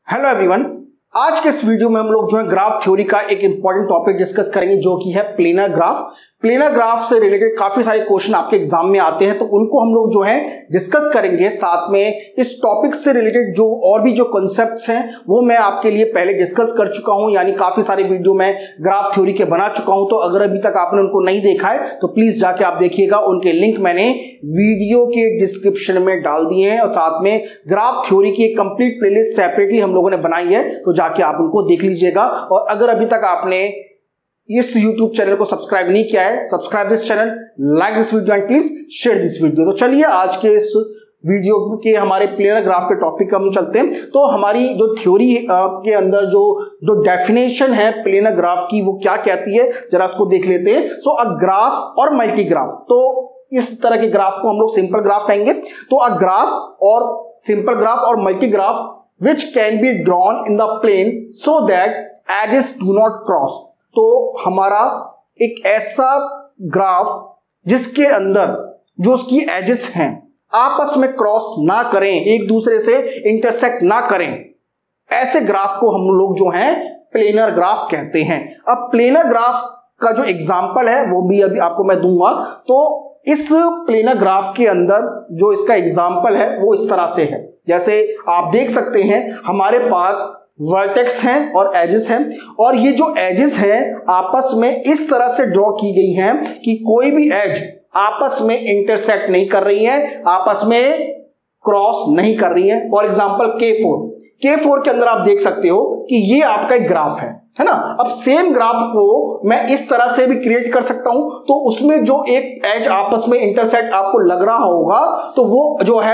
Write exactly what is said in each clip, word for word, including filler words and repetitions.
Hello everyone, आज के इस वीडियो में हम लोग जो है ग्राफ थ्योरी का एक इंपॉर्टेंट टॉपिक डिस्कस करेंगे जो कि है प्लेनर ग्राफ। प्लेनर ग्राफ से रिलेटेड काफी सारे क्वेश्चन आपके एग्जाम में आते हैं, तो उनको हम लोग जो है डिस्कस करेंगे। साथ में इस टॉपिक से रिलेटेड जो और भी जो कॉन्सेप्ट्स हैं वो मैं आपके लिए पहले डिस्कस कर चुका हूं, यानी काफी सारे वीडियो मैं ग्राफ थ्योरी के बना चुका हूं। तो अगर अभी तक आपने उनको नहीं देखा है तो प्लीज जाके आप देखिएगा, उनके लिंक मैंने वीडियो के डिस्क्रिप्शन में डाल दिए हैं। और साथ में ग्राफ थ्योरी की एक कंप्लीट प्लेलिस्ट सेपरेटली हम लोगों ने बनाई है, तो जाके आप उनको देख लीजिएगा। और अगर अभी तक आपने इस YouTube चैनल को सब्सक्राइब नहीं किया है, subscribe this channel, like this video and please share this video. तो चलिए आज के इस वीडियो के हमारे प्लेनर ग्राफ के टॉपिक हम चलते हैं। तो हमारी जो थ्योरी के अंदर जो जो डेफिनेशन है प्लेनर ग्राफ की वो क्या कहती है, जरा उसको देख लेते हैं। सो अ ग्राफ और मल्टी ग्राफ, तो इस तरह के ग्राफ को हम लोग सिंपल ग्राफ कहेंगे। तो अ ग्राफ और सिंपल ग्राफ और multi graph which can be drawn in the plane so that edges do not cross। तो हमारा एक ऐसा ग्राफ जिसके अंदर जो उसकी एजेस हैं आपस में क्रॉस ना करें, एक दूसरे से इंटरसेक्ट ना करें, ऐसे ग्राफ को हम लोग जो हैं प्लेनर ग्राफ कहते हैं। अब प्लेनर ग्राफ का जो एग्जांपल है वो भी अभी आपको मैं दूंगा। तो इस प्लेनर ग्राफ के अंदर जो इसका एग्जांपल है वो इस तरह से है, जैसे आप देख सकते हैं हमारे पास वर्टेक्स हैं और एजेस हैं, और ये जो एजेस हैं आपस में इस तरह से ड्रॉ की गई हैं कि कोई भी एज आपस में इंटरसेक्ट नहीं कर रही है, आपस में क्रॉस नहीं कर रही है। For example K four K four के अंदर आप देख सकते हो कि ये आपका एक ग्राफ है है ना। अब सेम ग्राफ को मैं इस तरह से भी क्रिएट कर सकता हूं, तो उसमें जो एक एज आपस में इंटरसेक्ट आपको लग रहा होगा तो वो जो है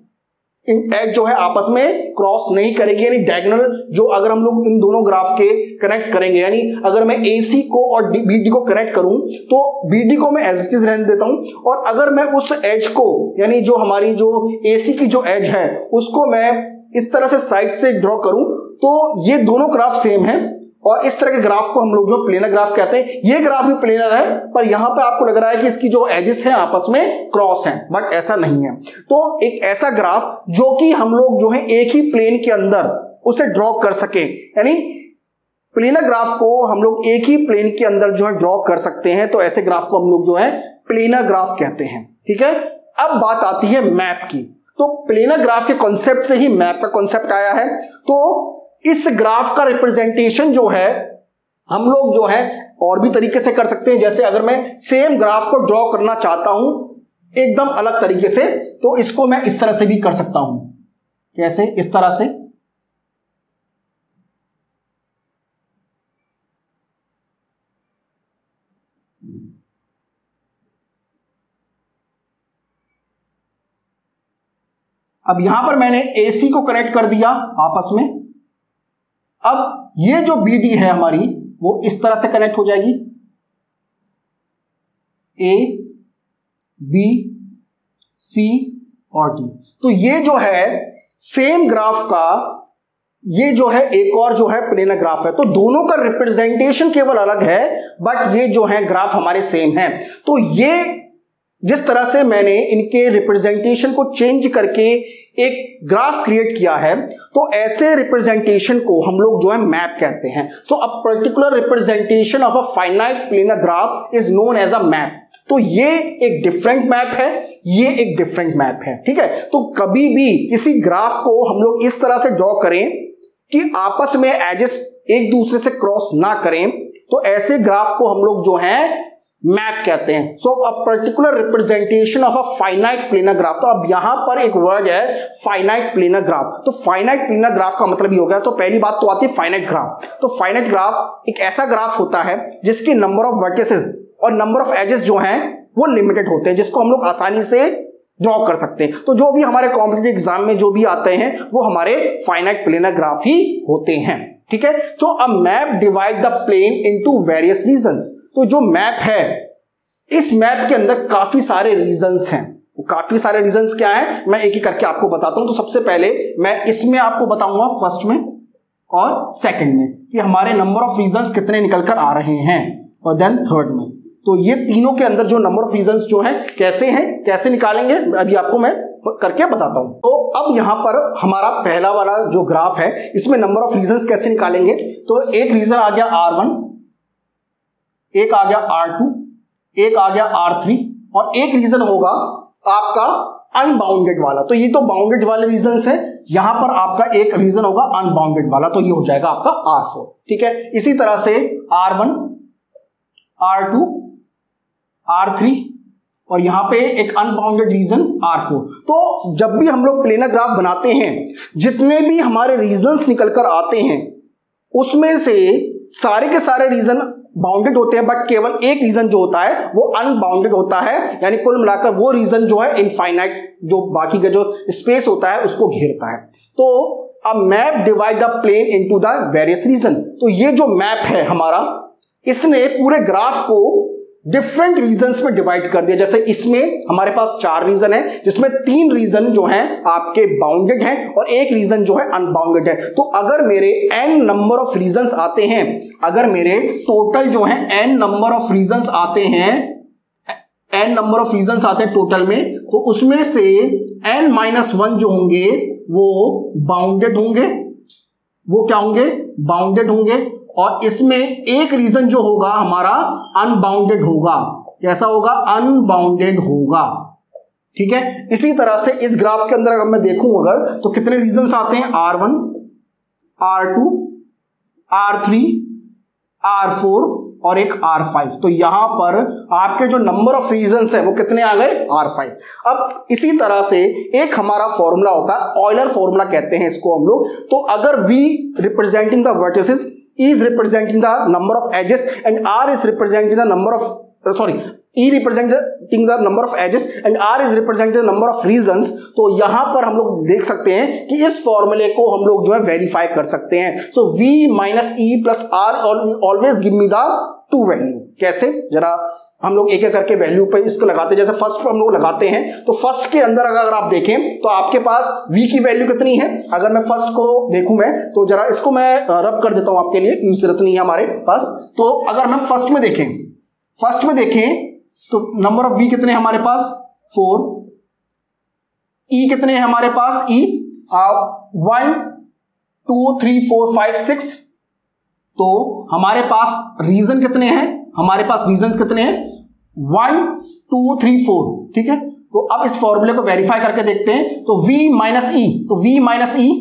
एज जो है आपस में क्रॉस नहीं करेगी, यानी डायगोनल जो अगर हम लोग इन दोनों ग्राफ के कनेक्ट करेंगे, यानी अगर मैं ए सी को और बी डी को कनेक्ट करूं तो बी डी को मैं एज इट इज रहने देता हूं, और अगर मैं उस एज को यानी जो हमारी जो ए सी की जो एज है उसको मैं इस तरह से साइड से ड्रॉ करूं तो ये दोनों ग्राफ सेम है, और इस तरह के ग्राफ को हम लोग जो प्लेनर ग्राफ कहते हैं। ये ग्राफ भी प्लेनर है, पर यहां पे आपको लग रहा है कि इसकी जो एजेस हैं आपस में क्रॉस हैं, बट ऐसा नहीं है। तो एक ऐसा ग्राफ जो कि हम लोग जो है एक ही प्लेन के अंदर उसे ड्रॉ कर सके, यानी प्लेनर ग्राफ को हम लोग एक ही प्लेन के अंदर जो है ड्रॉ कर सकते हैं, तो ऐसे ग्राफ को हम लोग जो है प्लेनर ग्राफ कहते हैं। ठीक है, अब बात आती है मैप की। तो प्लेनर ग्राफ के कॉन्सेप्ट से ही मैप का कॉन्सेप्ट आया है। तो इस ग्राफ का रिप्रेजेंटेशन जो है हम लोग जो है और भी तरीके से कर सकते हैं। जैसे अगर मैं सेम ग्राफ को ड्रॉ करना चाहता हूं एकदम अलग तरीके से, तो इसको मैं इस तरह से भी कर सकता हूं। कैसे? इस तरह से। अब यहां पर मैंने ए सी को कनेक्ट कर दिया आपस में। अब ये जो बी डी है हमारी वो इस तरह से कनेक्ट हो जाएगी, ए बी सी और डी। तो ये जो है सेम ग्राफ का ये जो है एक और जो है प्लेनर ग्राफ है। तो दोनों का रिप्रेजेंटेशन केवल अलग है, बट ये जो है ग्राफ हमारे सेम है। तो ये जिस तरह से मैंने इनके रिप्रेजेंटेशन को चेंज करके एक ग्राफ क्रिएट किया है, तो ऐसे रिप्रेजेंटेशन को हम लोग जो है मैप कहते हैं। So a particular representation of a finite planar graph is known as a map. तो ये एक डिफरेंट मैप है, ये एक डिफरेंट मैप है। ठीक है, तो कभी भी किसी ग्राफ को हम लोग इस तरह से ड्रॉ करें कि आपस में एजेस एक दूसरे से क्रॉस ना करें, तो ऐसे ग्राफ को हम लोग जो है मैप कहते हैं। So a particular representation of a finite planar graph. तो अब यहां पर एक वर्ड है फाइनाइट प्लेनर ग्राफ। तो फाइनाइट प्लेनर ग्राफ का मतलब ये हो गया। तो पहली बात तो आती है फाइनाइट ग्राफ। तो फाइनाइट ग्राफ एक ऐसा ग्राफ होता है जिसकी नंबर ऑफ वर्टिसेस और नंबर ऑफ एजेस जो हैं वो लिमिटेड होते हैं, जिसको हम लोग आसानी से ड्रॉ कर सकते हैं। तो जो भी हमारे कॉम्पिटिटिव एग्जाम में जो भी आते हैं वो हमारे फाइनाइट प्लेनर ग्राफ ही होते हैं। ठीक है, तो a map divide the plane into various regions. तो जो मैप है इस मैप के अंदर काफी सारे रीजंस हैं। काफी सारे रीजंस क्या हैं मैं एक एक करके आपको बताता हूं। तो सबसे पहले मैं इसमें आपको बताऊंगा फर्स्ट में और सेकंड में कि हमारे नंबर ऑफ रीजंस कितने निकल कर आ रहे हैं, और देन थर्ड में। तो ये तीनों के अंदर जो नंबर ऑफ रीजंस जो है कैसे हैं, कैसे निकालेंगे, अभी आपको मैं करके बताता हूं। तो अब यहां पर हमारा पहला वाला जो ग्राफ है इसमें नंबर ऑफ रीजंस कैसे निकालेंगे। तो एक रीजन आ गया आर वन, एक आ गया आर टू, एक आ गया आर थ्री और एक रीजन होगा आपका अनबाउंडेड वाला। तो ये तो बाउंडेड वाले रीजंस है, यहां पर आपका एक रीजन होगा अनबाउंडेड वाला, तो ये हो जाएगा आपका आर फोर। ठीक है, इसी तरह से R one, R two, R three और यहां पे एक अनबाउंडेड रीजन आर फोर। तो जब भी हम लोग प्लेनर ग्राफ बनाते हैं, जितने भी हमारे रीजंस निकलकर आते हैं उसमें से सारे के सारे रीजन बाउंडेड होते हैं, बट केवल एक रीजन जो होता है वो अनबाउंडेड होता है, यानी कुल मिलाकर वो रीजन जो है इनफाइनाइट, जो बाकी का जो स्पेस होता है उसको घेरता है। तो a map divide the plane into the various region. तो ये जो मैप है हमारा, इसने पूरे ग्राफ को डिफरेंट रीजन्स में डिवाइड कर दिया। जैसे इसमें हमारे पास चार रीजन है, जिसमें तीन रीजन जो हैं आपके बाउंडेड हैं और एक रीजन जो है अनबाउंडेड है। तो अगर मेरे n नंबर ऑफ रीजन्स आते हैं, अगर मेरे टोटल जो है n नंबर ऑफ रीजन्स आते हैं, n नंबर ऑफ रीजन्स आते हैं टोटल में, तो उसमें से n माइनस वन जो होंगे वो बाउंडेड होंगे, वो क्या होंगे, बाउंडेड होंगे। और इसमें एक रीजन जो होगा हमारा अनबाउंडेड होगा। कैसा होगा, अनबाउंडेड होगा। ठीक है, इसी तरह से इस ग्राफ के अंदर अगर मैं देखूं अगर, तो कितने रीजन्स आते हैं, R one, R two, R three, R four और एक आर फाइव। तो यहां पर आपके जो नंबर ऑफ रीजन्स है वो कितने आ गए, आर फाइव। अब इसी तरह से एक हमारा फॉर्मूला होता है, ऑयलर फॉर्मूला कहते हैं इसको हम लोग। तो अगर V representing the vertices, E is representing the number of edges and R is representing the number of uh, sorry E representing the number of edges and R is representing the number of regions। तो यहां पर हम लोग देख सकते हैं कि इस फॉर्मूले को हम लोग जो है वेरीफाई कर सकते हैं। So V minus E plus R always give me the two value. कैसे, जरा हम लोग एक एक करके वैल्यू पे इसको लगाते हैं। जैसे फर्स्ट पर हम लोग लगाते हैं, तो फर्स्ट के अंदर अगर आप देखें तो आपके पास v की वैल्यू कितनी है। अगर मैं फर्स्ट को देखूं मैं, तो जरा इसको मैं रब कर देता हूं आपके लिए, क्योंकि जरूरत नहीं है हमारे पास। तो अगर हम फर्स्ट में देखें, फर्स्ट में देखें तो नंबर ऑफ v कितने हैं हमारे पास, फोर। e कितने हैं हमारे पास, e one, two, three, four, five, six. तो हमारे पास रीजन कितने हैं, हमारे पास रीजन कितने हैं, वन, टू, थ्री, फोर। ठीक है, तो अब इस फॉर्मूले को वेरीफाई करके देखते हैं। तो v माइनस ई, तो v minus E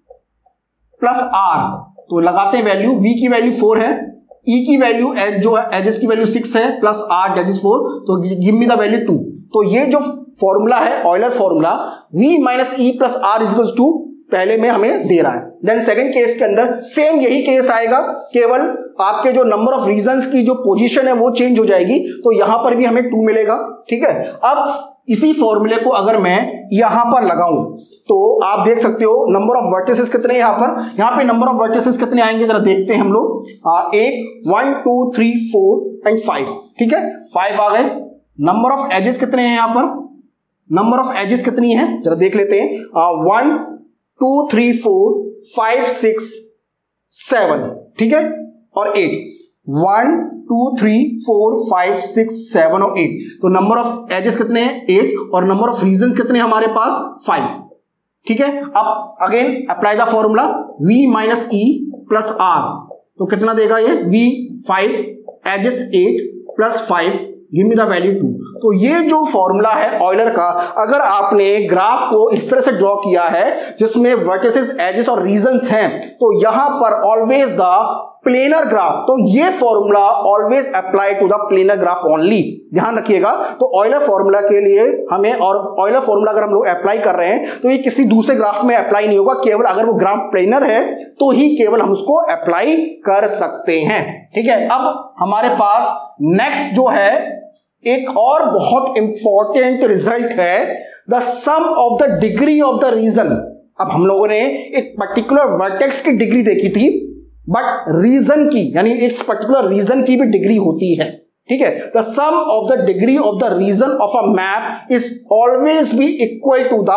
plus R, तो लगाते हैं वैल्यू। v की वैल्यू फोर है, e की वैल्यू जो है एजेस की वैल्यू सिक्स है, plus R that is four, तो give me the value two. तो ये जो फॉर्मूला है Euler formula, v minus E plus R equals two, पहले में हमें दे रहा है। देन सेकंड केस के अंदर सेम यही केस आएगा, केवल आपके जो नंबर ऑफ रीजंस की जो पोजीशन है वो चेंज हो जाएगी। तो यहां पर भी हमें टू मिलेगा। ठीक है, अब इसी फॉर्मूले को अगर मैं यहां पर लगाऊं तो आप देख सकते हो नंबर ऑफ वर्टिसेस कितने यहां पर, यहां पे नंबर ऑफ वर्टिसेस कितने आएंगे जरा देखते हैं हम लोग। एक, one, two, three, four and five. ठीक है, फाइव आ गए। नंबर ऑफ एजेस कितने हैं यहां पर, नंबर ऑफ एजेस कितनी है जरा देख लेते हैं। One, two, three, four, five, six, seven. ठीक है, और eight, one, two, three, four, five, six, seven और एट। तो नंबर ऑफ एजेस कितने हैं, एट, और नंबर ऑफ रीजन कितने हैं हमारे पास, फाइव। ठीक है, अब again apply the formula, v minus E plus R, तो कितना देगा ये, v five, edges eight plus five, give me the value two. तो ये जो फॉर्मूला है ऑयलर का, अगर आपने ग्राफ को इस तरह से ड्रॉ किया है जिसमें वर्टिसेस, एजेस और रीजंस हैं, तो यहां पर ऑलवेज द प्लेनर ग्राफ, तो ये formula always apply to the planar graph only, ध्यान रखिएगा। तो ऑयलर फॉर्मूला के लिए हमें, और ऑयलर फॉर्मूला अगर हम लोग अप्लाई कर रहे हैं तो ये किसी दूसरे ग्राफ में अप्लाई नहीं होगा, केवल अगर वो ग्राफ प्लेनर है तो ही केवल हम उसको अप्लाई कर सकते हैं। ठीक है, अब हमारे पास नेक्स्ट जो है एक और बहुत इंपॉर्टेंट रिजल्ट है, the sum of the degree of the region. अब हम लोगों ने एक पर्टिकुलर वर्टेक्स की डिग्री देखी थी, बट रीजन की, यानी इस पर्टिकुलर रीजन की भी डिग्री होती है। ठीक है, the sum of the degree of the region of a map is always be equal to the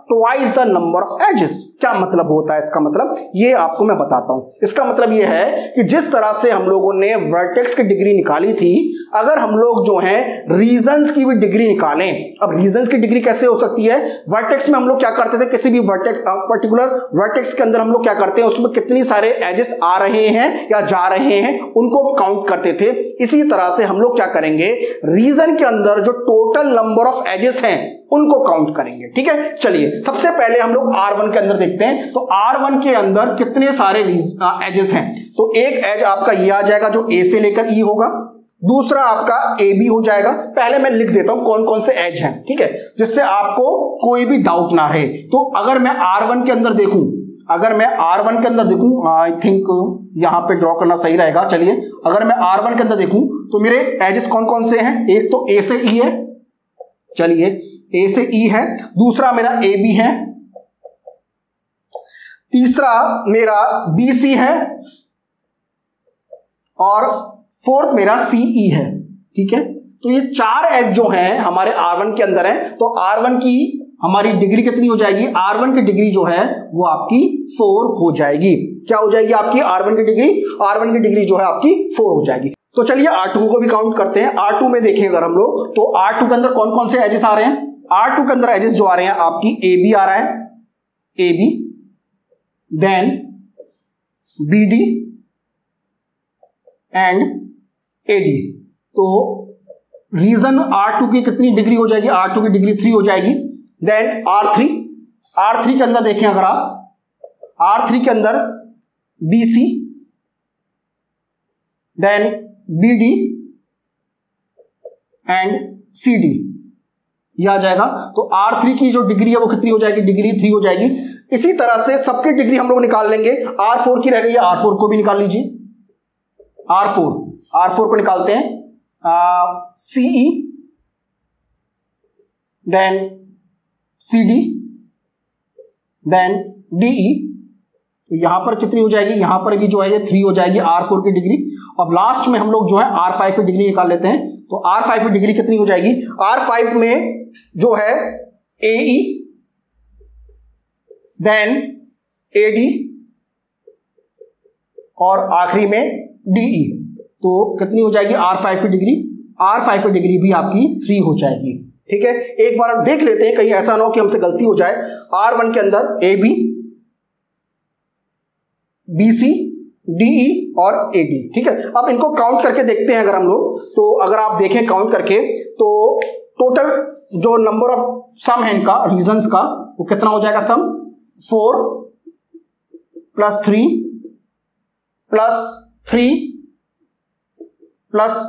twice the number of edges. क्या मतलब होता है इसका मतलब, ये आपको मैं बताता हूं। इसका मतलब ये है कि जिस तरह से हम लोगों ने वर्टेक्स की डिग्री निकाली थी, अगर हम लोग जो है रीजंस की भी डिग्री निकालें, अब रीजंस की डिग्री कैसे हो सकती है, वर्टेक्स में हम लोग क्या करते थे, किसी भी वर्टेक्स पर्टिकुलर वर्टेक्स के अंदर हम लोग क्या करते हैं, उसमें कितनी सारे एजेस आ रहे हैं या जा रहे हैं उनको काउंट करते थे। इसी तरह से हम लोग क्या करेंगे, रीजन के अंदर जो टोटल नंबर ऑफ एजेस हैं उनको काउंट करेंगे। ठीक है, चलिए सबसे पहले हम लोग आर वन के अंदर देखते हैं। तो आर वन के अंदर कितने सारे एजेस हैं, तो एक एज आपका ये आ जाएगा जो ए से लेकर ई होगा, दूसरा आपका ए बी हो जाएगा। पहले मैं लिख देता हूं कौन कौन से एज हैं, ठीक है, जिससे आपको कोई भी डाउट ना रहे। तो अगर मैं आर वन के अंदर देखूं, अगर मैं आर वन के अंदर देखूं, आई थिंक यहां पे ड्रॉ करना सही रहेगा। चलिए अगर मैं आर वन के अंदर देखूं तो मेरे एजेस कौन कौन से हैं, एक तो ए से ई है, चलिए ए से ई है, दूसरा मेरा ए बी है, तीसरा मेरा बी सी है और फोर्थ मेरा सी ई है। ठीक है, तो ये चार एज जो हैं हमारे आर वन के अंदर है। तो आर वन की हमारी डिग्री कितनी हो जाएगी, आर वन की डिग्री जो है वो आपकी फोर हो जाएगी। क्या हो जाएगी आपकी आर वन की डिग्री, आर वन की डिग्री जो है आपकी फोर हो जाएगी। तो चलिए आर टू को भी काउंट करते हैं। आर टू में देखें अगर हम लोग, तो आर टू के अंदर कौन कौन से एजेस आ रहे हैं, आर टू के अंदर एजेस जो आ रहे हैं आपकी ए बी आ रहा है, A B, then B D and A D. तो रीजन आर टू की कितनी डिग्री हो जाएगी, आर टू की डिग्री थ्री हो जाएगी। Then R three, R three के अंदर देखें अगर आप, आर थ्री के अंदर B C, then B D and C D, यह आ जाएगा। तो आर थ्री की जो डिग्री है वो कितनी हो जाएगी, डिग्री थ्री हो जाएगी। इसी तरह से सबकी डिग्री हम लोग निकाल लेंगे। आर फोर की रह गई है, आर फोर को भी निकाल लीजिए। आर फोर, आर फोर को निकालते हैं, C E, then C D, then D E. तो यहां पर कितनी हो जाएगी, यहां पर भी जो है ये थ्री हो जाएगी आर फोर की डिग्री। अब लास्ट में हम लोग जो है आर फाइव की डिग्री निकाल लेते हैं। तो आर फाइव की डिग्री कितनी हो जाएगी, आर फाइव में जो है एई, देन एडी और आखिरी में डीई। तो कितनी हो जाएगी आर फाइव की डिग्री, आर फाइव की डिग्री भी आपकी थ्री हो जाएगी। ठीक है, एक बार देख लेते हैं कहीं ऐसा ना हो कि हमसे गलती हो जाए। आर वन के अंदर A B, B C, D E और एडी। ठीक है, अब इनको काउंट करके देखते हैं अगर हम लोग। तो अगर आप देखें काउंट करके तो टोटल जो नंबर ऑफ सम है इनका रीजंस का वो कितना हो जाएगा, sum four plus three plus three plus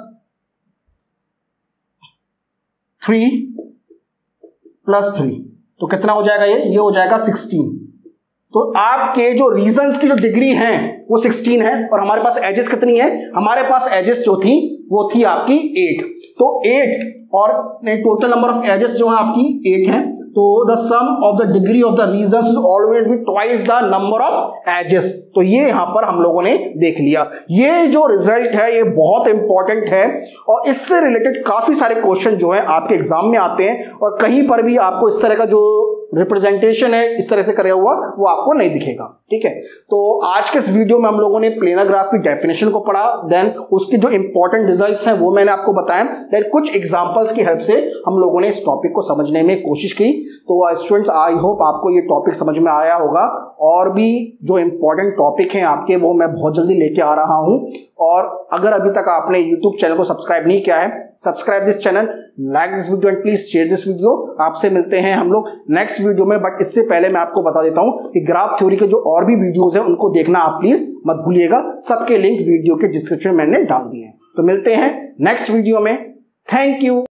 three plus three, तो कितना हो जाएगा ये ये हो जाएगा सिक्सटीन। तो आपके जो रीजंस की जो डिग्री है वो सिक्सटीन है और हमारे पास एजेस कितनी है, हमारे पास एजेस जो थी वो थी आपकी एट। तो एट और टोटल नंबर ऑफ एजेस जो है आपकी एट है। तो the sum of the degree of the regions is always be twice the number of edges. तो ये यहां पर हम लोगों ने देख लिया। ये जो रिजल्ट है ये बहुत इंपॉर्टेंट है और इससे रिलेटेड काफी सारे क्वेश्चन जो है आपके एग्जाम में आते हैं और कहीं पर भी आपको इस तरह का जो रिप्रेजेंटेशन है इस तरह से कराया हुआ वो आपको नहीं दिखेगा। ठीक है, तो आज के इस वीडियो में हम लोगों ने प्लेनर ग्राफ की डेफिनेशन को पढ़ा, देन उसके जो इंपॉर्टेंट रिजल्ट्स हैं वो मैंने आपको बताया, देन कुछ एग्जांपल्स की हेल्प से हम लोगों ने इस टॉपिक को समझने में कोशिश की। तो स्टूडेंट्स आई होप आपको ये टॉपिक समझ में आया होगा और भी जो इंपॉर्टेंट टॉपिक हैं आपके वो मैं बहुत जल्दी लेके आ रहा हूं। और अगर अभी तक आपने यूट्यूब चैनल को सब्सक्राइब नहीं किया है, subscribe this channel, like this video and please share this video. आपसे मिलते हैं हम लोग नेक्स्ट वीडियो में, बट इससे पहले मैं आपको बता देता हूं कि ग्राफ थ्योरी के जो और भी वीडियोस हैं उनको देखना आप प्लीज मत भूलिएगा। सबके लिंक वीडियो के डिस्क्रिप्शन में मैंने डाल दिए हैं। तो मिलते हैं नेक्स्ट वीडियो में। Thank you.